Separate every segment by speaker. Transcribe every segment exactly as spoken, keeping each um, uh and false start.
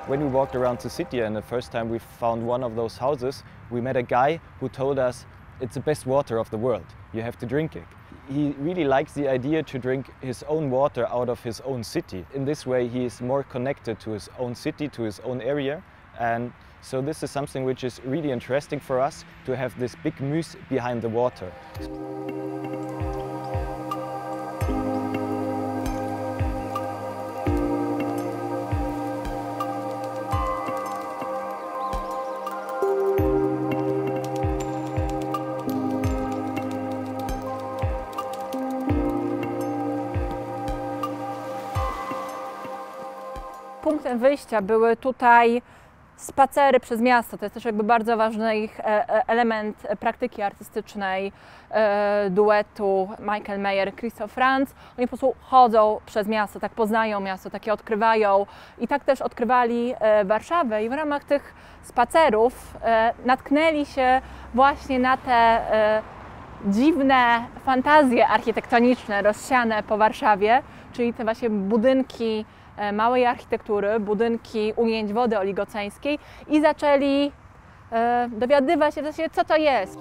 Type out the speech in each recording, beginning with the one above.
Speaker 1: When we walked around the city and the first time we found one of those houses, we met a guy who told us it's the best water of the world. You have to drink it. He really likes the idea to drink his own water out of his own city. In this way he is more connected to his own city, to his own area. And so this is something which is really interesting for us, to have this big muse behind the water.
Speaker 2: Punktem wyjścia były tutaj spacery przez miasto. To jest też jakby bardzo ważny ich element praktyki artystycznej, duetu Michael Mayer, Christoph Franz. Oni po prostu chodzą przez miasto, tak poznają miasto, takie odkrywają i tak też odkrywali Warszawę i w ramach tych spacerów natknęli się właśnie na te dziwne fantazje architektoniczne rozsiane po Warszawie, czyli te właśnie budynki małej architektury, budynki ujęć wody oligoceńskiej i zaczęli e, dowiadywać się w zasadzie, co to jest.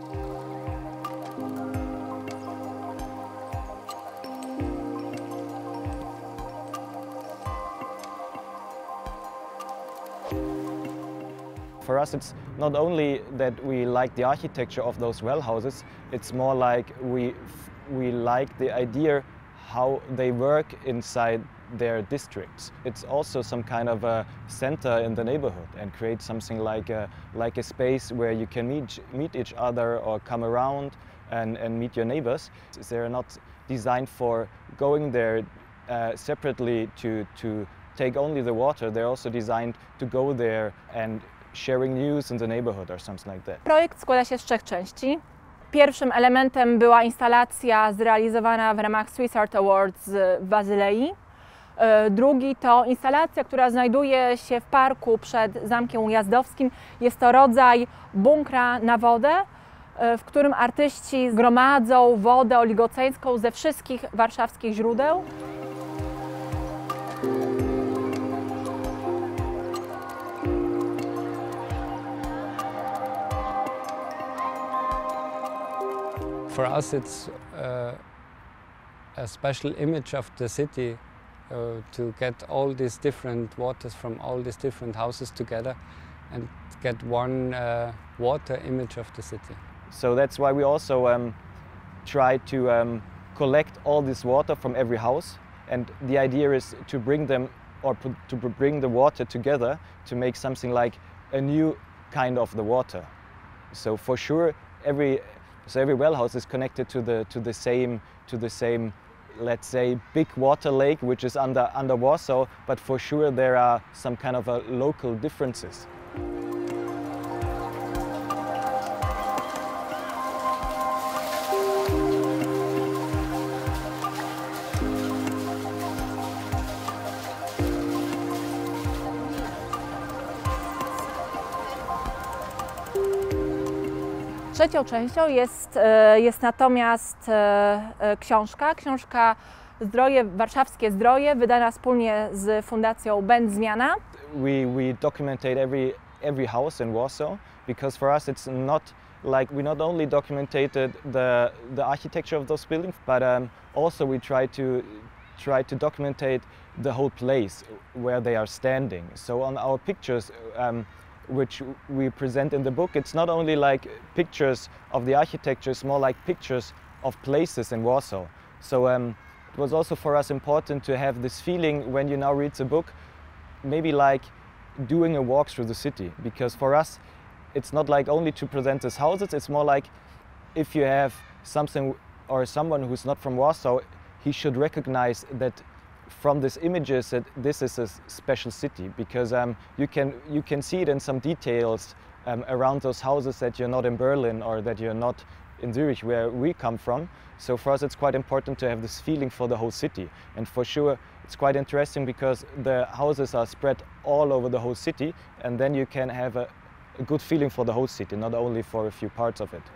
Speaker 1: For us it's not only that we like the architecture of those well houses, it's more like we, we like the idea how they work inside their districts. It's also some kind of a center in the neighborhood and create something like a, like a space where you can meet, meet each other or come around and, and meet your neighbors. They're not designed for going there uh, separately to, to take only the water. They're also designed to go there and sharing news in the neighborhood or something like that.
Speaker 2: Projekt składa się z trzech części. Pierwszym elementem była instalacja zrealizowana w ramach Swiss Art Awards w Bazylei. Drugi to instalacja, która znajduje się w parku przed Zamkiem Ujazdowskim. Jest to rodzaj bunkra na wodę, w którym artyści zgromadzą wodę oligoceńską ze wszystkich warszawskich źródeł.
Speaker 3: For us it's uh, a special image of the city. Uh, to get all these different waters from all these different houses together and get one uh, water image of the city.
Speaker 1: So that's why we also um, try to um, collect all this water from every house, and the idea is to bring them or to bring the water together to make something like a new kind of the water. So for sure every so every well house is connected to the to the same to the same let's say big water lake which is under under Warsaw, but for sure there are some kind of a local differences.
Speaker 2: Trzecią częścią jest, jest natomiast książka, książka Zdroje, Warszawskie Zdroje, wydana wspólnie z Fundacją Będ Zmiana.
Speaker 1: We, we documentate every, every house in Warsaw, because for us it's not like we not only documented the, the architecture of those buildings, but um, also we try to, try to documentate the whole place where they are standing. So on our pictures, um, which we present in the book, it's not only like pictures of the architecture, it's more like pictures of places in Warsaw. So um, it was also for us important to have this feeling when you now read the book, maybe like doing a walk through the city, because for us it's not like only to present these houses, it's more like if you have something or someone who's not from Warsaw, he should recognize that from these images that this is a special city, because um, you can you can see it in some details um, around those houses that you're not in Berlin or that you're not in Zurich, where we come from. So for us it's quite important to have this feeling for the whole city, and for sure it's quite interesting because the houses are spread all over the whole city, and then you can have a, a good feeling for the whole city, not only for a few parts of it.